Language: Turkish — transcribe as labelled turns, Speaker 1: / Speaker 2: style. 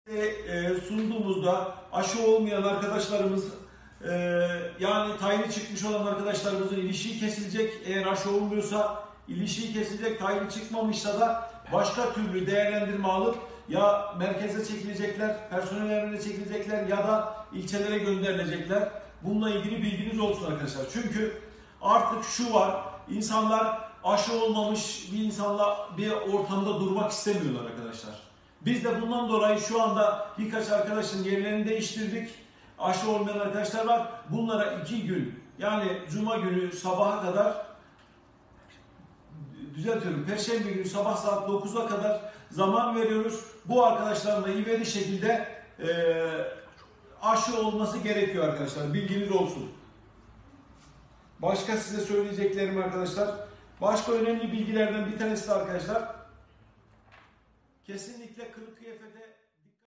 Speaker 1: Sunduğumuzda aşı olmayan arkadaşlarımız yani tayini çıkmış olan arkadaşlarımızın ilişiği kesilecek. Eğer aşı olmuyorsa ilişiği kesilecek. Tayini çıkmamışsa da başka türlü değerlendirme alıp ya merkeze çekilecekler, personel evine çekilecekler ya da ilçelere gönderilecekler. Bununla ilgili bilginiz olsun arkadaşlar. Çünkü artık şu var, insanlar aşı olmamış bir insanla bir ortamda durmak istemiyorlar arkadaşlar. Biz de bundan dolayı şu anda birkaç arkadaşın yerlerini değiştirdik. Aşı olmayan arkadaşlar var. Bunlara 2 gün yani Cuma günü sabaha kadar Perşembe günü sabah saat 9'a kadar zaman veriyoruz. Bu arkadaşların da ivedi şekilde aşı olması gerekiyor arkadaşlar. Bilginiz olsun. Başka size söyleyeceklerim arkadaşlar. Başka önemli bilgilerden bir tanesi de arkadaşlar. Kesinlikle kılık kıyafete